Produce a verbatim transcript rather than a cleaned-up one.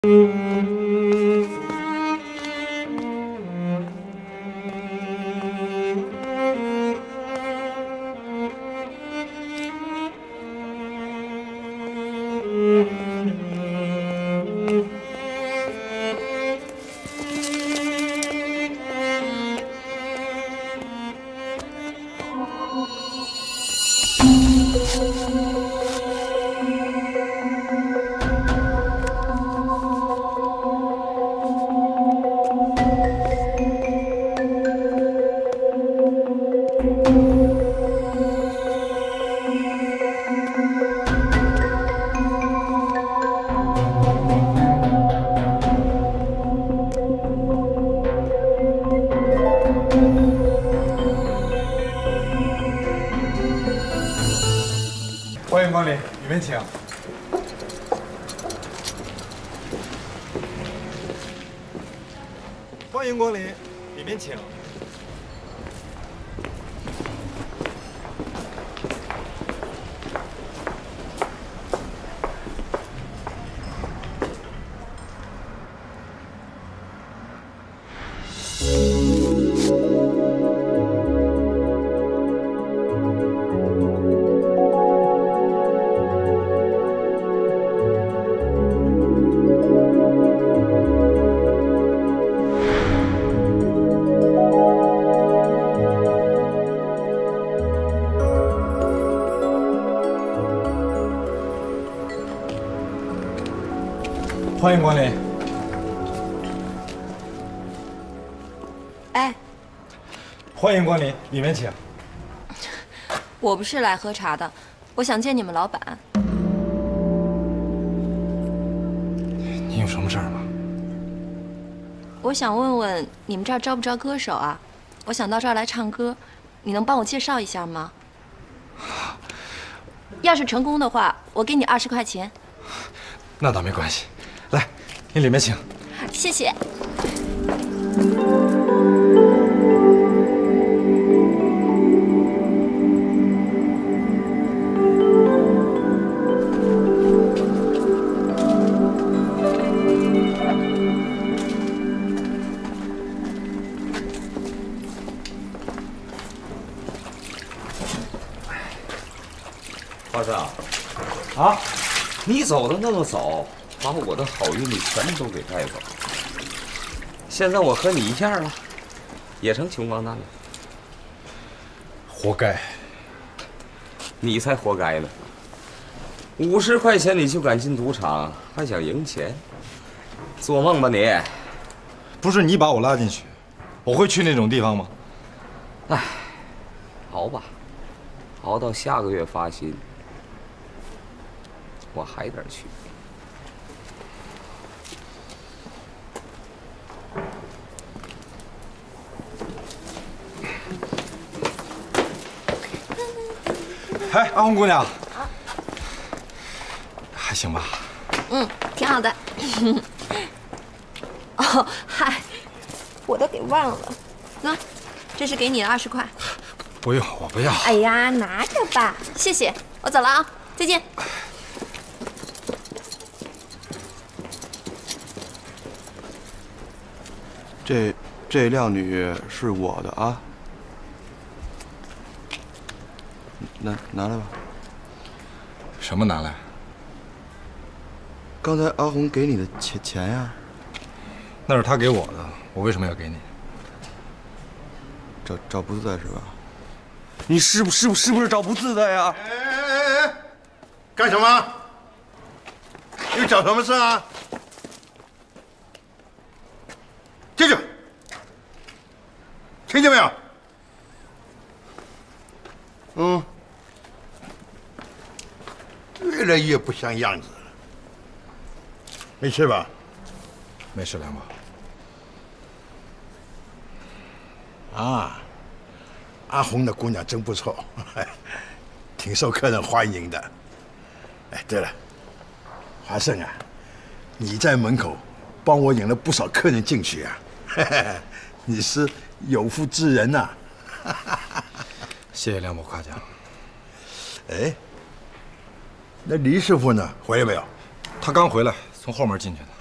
欢迎光临，里面请。欢迎光临，里面请。欢迎光临。 哎， 欢迎光临，里面请。 我不是来喝茶的，我想见你们老板。 你有什么事儿吗？ 我想问问你们这儿招不招歌手啊？我想到这儿来唱歌，你能帮我介绍一下吗？要是成功的话，我给你二十块钱。 那倒没关系。来，你里面请。 谢谢。 华生， 啊， 你走的那么早。把我的好运气全都给带走，现在我和你一样了，也成穷光蛋了。 活该！ 你才活该呢！五十块钱你就敢进赌场，还想赢钱？做梦吧你！ 不是你把我拉进去，我会去那种地方吗？ 唉，熬吧，熬到下个月发薪，我还得去。 哎，阿红姑娘，还行吧？ 嗯，挺好的。哦，嗨，我都给忘了。喏，这是给你的二十块。 不用，我不要。 哎呀，拿着吧，谢谢。我走了啊，再见。 这这靓女是我的啊。拿拿来吧。 什么拿来？ 刚才阿红给你的钱钱呀。 那是他给我的，我为什么要给你？ 找找不自在是吧？你是不是不是不是找不自在呀？ 哎哎哎哎！干什么？又找什么事啊？进去！听见没有？嗯。越来越不像样子了。没事吧？ 没事，梁宝。 啊，阿红的姑娘真不错，挺受客人欢迎的。哎，对了，华胜啊，你在门口帮我引了不少客人进去啊，你是有福之人呐。 谢谢梁某夸奖。 哎。那黎师傅呢？回来没有？ 他刚回来，从后门进去的。